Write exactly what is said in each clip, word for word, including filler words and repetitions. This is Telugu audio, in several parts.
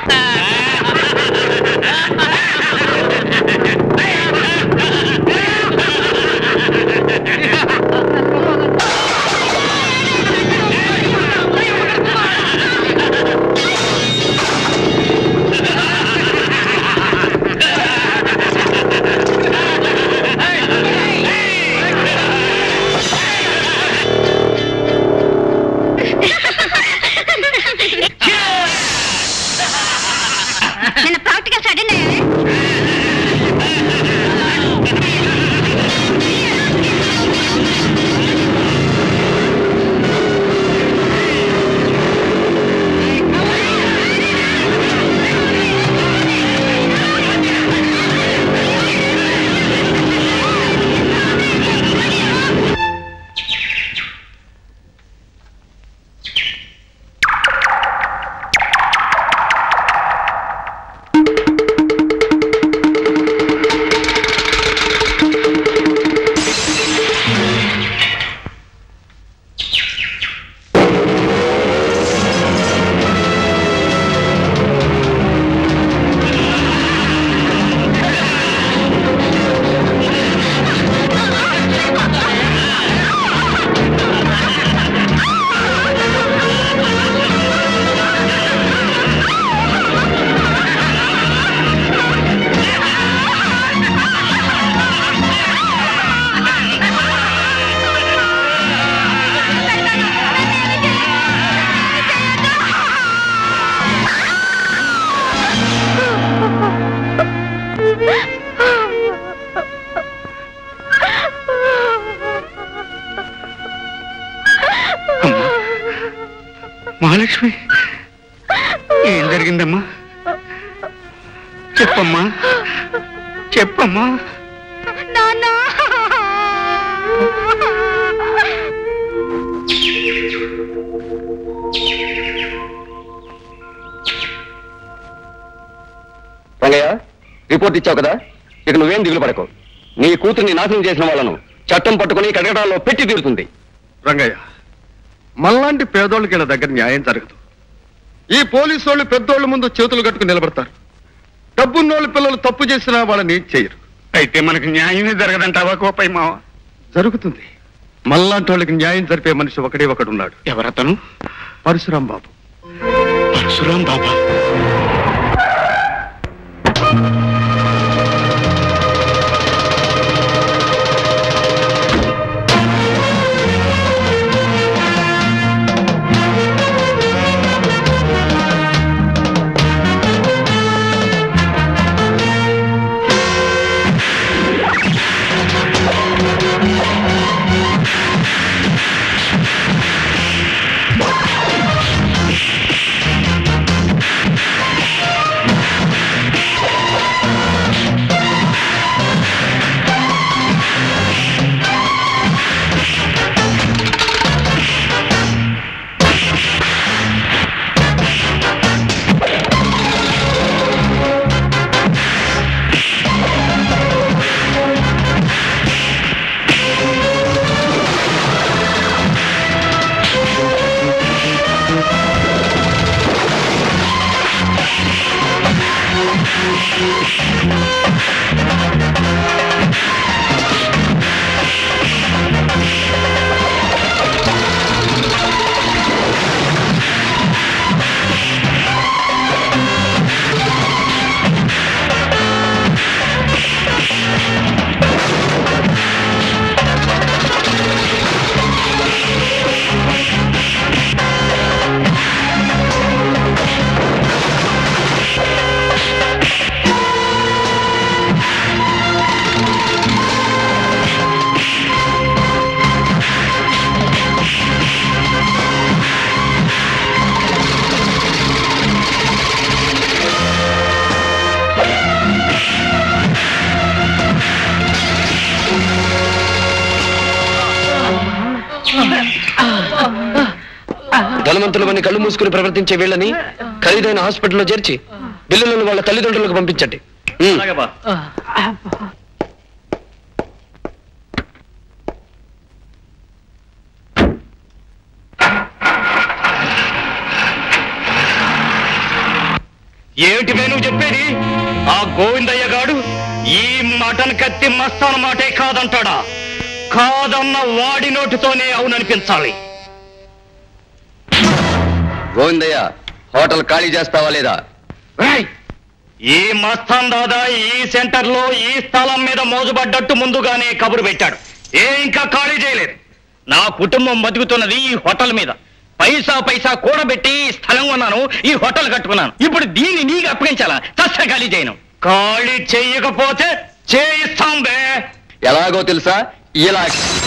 మహాలక్ష్మి, ఏం జరిగిందమ్మా? చెప్పమ్మా, చెప్పమ్మా. రంగయ్య, రిపోర్ట్ ఇచ్చావు కదా, ఇక నువ్వేం దిగులు పడకు. నీ కూతుర్ని నాశనం చేసిన వాళ్ళను చట్టం పట్టుకుని కడగడాల్లో పెట్టి తీరుతుంది. రంగయ్య, మనలాంటి పేదోళ్ళకి ఇలా దగ్గర న్యాయం జరగదు. ఈ పోలీసు వాళ్ళు పెద్దోళ్ళ ముందు చేతులు కట్టుకుని నిలబడతారు. డబ్బున్నోళ్ళు పిల్లలు తప్పు చేసినా వాళ్ళని ఏం చేయరు. అయితే మనకు న్యాయమే జరగదంటావా కోపయ్య మావ? జరుగుతుంది. మనలాంటి వాళ్ళకి న్యాయం జరిపే మనిషి ఒకడే ఒకడు ఉన్నాడు. ఎవరతను? పరశురాం బాబు. పరశురాం బాబా? ధనవంతులమని కళ్ళు మూసుకుని ప్రవర్తించే వీళ్ళని ఖరీదైన హాస్పిటల్లో చేర్చి బిల్లులను వాళ్ళ తల్లిదండ్రులకు పంపించండి. ఏమిటి నువ్వు చెప్పేది? ఆ గోవిందయ్య గాడు ఈ మటన్ కత్తి మస్తాన మాటే కాదంటాడా? కాదన్న వాడి నోటితోనే అవుననిపించాలి. గోవిందయ్య, హోటల్ ఖాళీ చేస్తావా లేదా? ఈ మస్తాన్ దాదా ఈ సెంటర్ లో ఈ స్థలం మీద మోజుపడ్డట్టు ముందుగానే కబురు పెట్టాడు. ఏ ఇంకా ఖాళీ చేయలేదు. నా కుటుంబం బతుకుతున్నది ఈ హోటల్ మీద. పైసా పైసా కూడబెట్టి స్థలం కొన్నాను, ఈ హోటల్ కట్టుకున్నాను. ఇప్పుడు దీన్ని నీకు అప్పగించాలా? చస్త ఖాళీ చేయను. ఖాళీ చెయ్యకపోతే చేయిస్తాం బే. ఎలాగో తెలుసా? ఇలా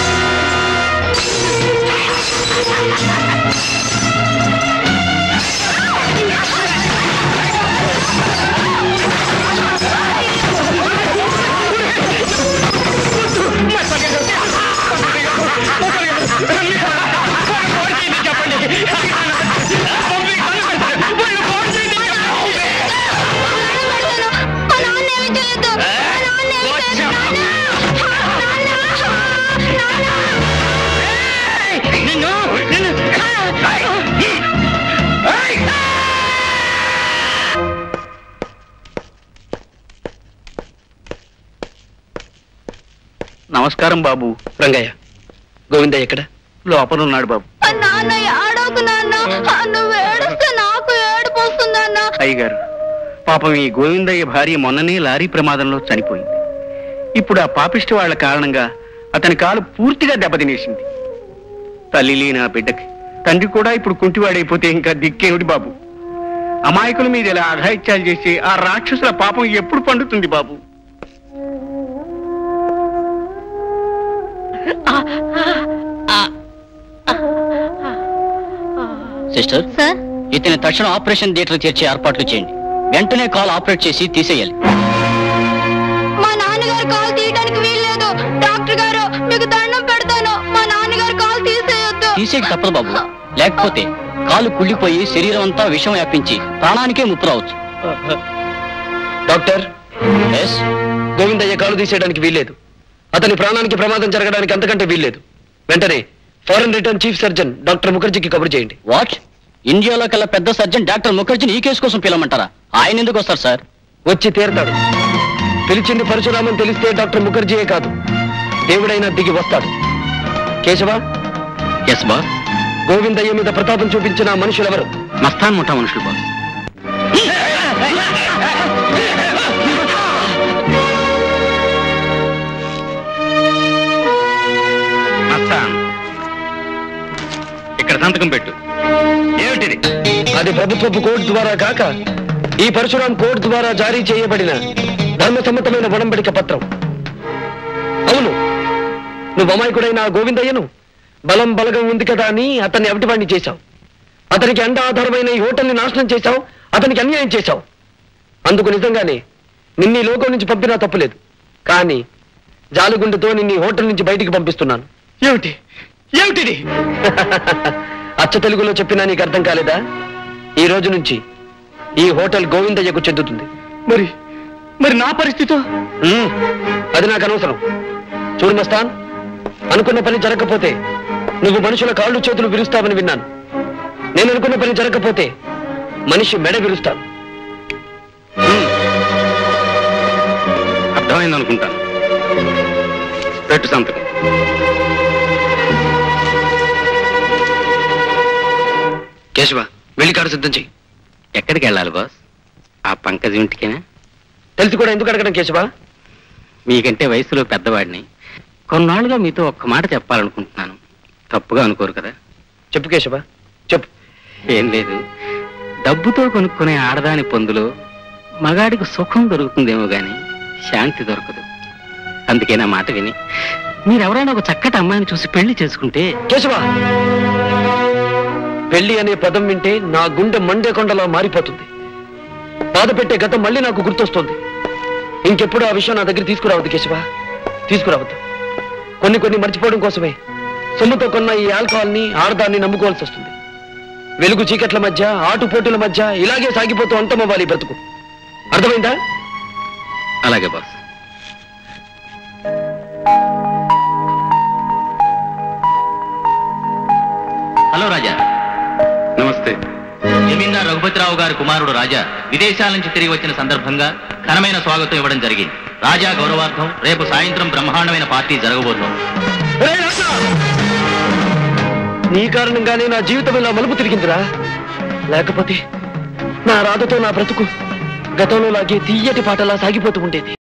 నమస్కారం బాబు. రంగయ్య, గోవిందయ్య ఎక్కడ? లోపల ఉన్నాడు బాబు. అయ్యగారు, పాపం ఈ గోవిందయ్య భార్య మొన్ననే లారీ ప్రమాదంలో చనిపోయింది. ఇప్పుడు ఆ పాపిష్టి వాళ్ల కారణంగా అతని కాలు పూర్తిగా దెబ్బతినేసింది. తల్లి లేని ఆ బిడ్డకి తండ్రి కూడా ఇప్పుడు కుంటివాడైపోతే ఇంకా దిక్కేమిటి బాబు? అమాయకుల మీద ఇలా అఘాయిత్యాలు చేసి ఆ రాక్షసుల పాపం ఎప్పుడు పండుతుంది బాబు? సిస్టర్, ఇతని తక్షణ ఆపరేషన్ థియేటర్ చేర్చే ఏర్పాట్లు చేయండి. వెంటనే కాల్ ఆపరేట్ చేసి తీసేయాలి. మా నాన్నగారు కాల్ తీయడానికి వీల్లేదు. డాక్టర్ గారు, మీకు దండం పెడతాను, మా నాన్నగారు కాల్ తీసేయొద్దు. తీసేకి తప్పదు బాబు. లేకపోతే కాలు కుళ్ళిపోయి శరీరం అంతా విషం వ్యాపించి ప్రాణానికే ముప్పు రావచ్చు. డాక్టర్, ఎస్, గోవిందయ్య కాలు తీసేయడానికి వీల్లేదు. అతని ప్రాణానికి ప్రమాదం జరగడానికి అంతకంటే వీల్లేదు. వెంటనే foreign return chief surgeon doctor ముఖర్జీకి కబురు చేయండి. వాట్? ఇండియాలో కల్లా పెద్ద సర్జన్ డాక్టర్ ముఖర్జీని ఈ కేసు కోసం పిలవమంటారా? ఆయన ఎందుకు వస్తారు సార్? వచ్చి తీరతాడు. పిలిచింది పరశురామం తెలిస్తే డాక్టర్ ముఖర్జీయే కాదు, దేవుడైనా దిగి వస్తాడు. కేశవ. Yes boss. గోవిందయ్య మీద ప్రతాపం చూపించిన మనుషులెవరు? మస్తాన్ ముఠా మనుషులు బాస్. ఇక్కడ సంతకం పెట్టు. ఏమిటిది? అది ప్రభుత్వపు కోర్టు ద్వారా కాక ఈ పరశురాం కోర్టు ద్వారా జారీ చేయబడిన ధర్మసమ్మతమైన ఒడంబడిక పత్రం. అవును, నువ్వు అమాయకుడైన ఆ గోవిందయ్యను బలం బలగం ఉంది కదా అని అతన్ని అవిటివాణ్ణి చేశావు. అతనికి అండ ఆధారమైన ఈ హోటల్ని నాశనం చేశావు. అతనికి అన్యాయం చేశావు. అందుకు నిజంగానే నిన్ను ఈ లోకం నుంచి పంపినా తప్పులేదు. కానీ జాలుగుండుతో నిన్ను ఈ హోటల్ నుంచి బయటికి పంపిస్తున్నాను. ఏమిటి ఏమిటిది? అచ్చ తెలుగులో చెప్పినా నీకు అర్థం కాలేదా? ఈ రోజు నుంచి ఈ హోటల్ గోవిందయ్యకు చెందుతుంది. మరి మరి నా పరిస్థితి? అది నాకు అనవసరం. చూడు మస్తాన్, అనుకున్న పని జరగకపోతే నువ్వు మనుషుల కాళ్ళు చేతులు విరుస్తావని విన్నాను. నేను అనుకున్న పని జరగకపోతే మనిషి మెడ విరుస్తాను. అర్థమైంది అనుకుంటాను. పెట్టు సంతకం. కేశవ, వెళ్ళి కారు సిద్ధం చెయ్యి. ఎక్కడికి వెళ్ళాలి బాస్? ఆ పంకజ్ ఇంటికేనా? తెలిసి కూడా ఎందుకు అడగడం కేశవ? మీకంటే వయసులో పెద్దవాడిని. కొన్నాళ్ళుగా మీతో ఒక్క మాట చెప్పాలనుకుంటున్నాను. తప్పుగా అనుకోరు కదా? చెప్పు కేశవ, చెప్పు. ఏం లేదు, డబ్బుతో కొనుక్కునే ఆడదాని పొందులో మగాడికి సుఖం దొరుకుతుందేమో గాని శాంతి దొరకదు. అందుకే నా మాట విని మీరెవరైనా ఒక చక్కటి అమ్మాయిని చూసి పెళ్లి చేసుకుంటే. కేశవ, పెళ్లి అనే పదం వింటే నా గుండె మండే కొండలా మారిపోతుంది. బాధ పెట్టే గతం మళ్ళీ నాకు గుర్తొస్తుంది. ఇంకెప్పుడు ఆ విషయం నా దగ్గర తీసుకురావద్దు కేశవ, తీసుకురావద్దు. కొన్ని కొన్ని మర్చిపోవడం కోసమే సొమ్ముతో కొన్న ఈ ఆల్కహాల్ని ఆడదాన్ని నమ్ముకోవాల్సి వస్తుంది. వెలుగు చీకట్ల మధ్య, ఆటుపోటుల మధ్య ఇలాగే సాగిపోతూ అంతమవ్వాలి బ్రతుకు. అర్థమైందా? అలాగే బాస్. హలో రాజా. నమస్తే. జమీందార్ రఘుపతిరావు గారి కుమారుడు రాజా విదేశాల నుంచి తిరిగి వచ్చిన సందర్భంగా ఘనమైన స్వాగతం ఇవ్వడం జరిగింది. రాజా గౌరవార్థం రేపు సాయంత్రం బ్రహ్మాండమైన పార్టీ జరగబోతోంది. నీ కారణంగానే నా జీవితం ఇలా మలుపు తిరిగిందిరా. లేకపోతే నా రాధతో నా బ్రతుకు గతంలో లాగే తీయటి పాటలా సాగిపోతూ ఉండేది.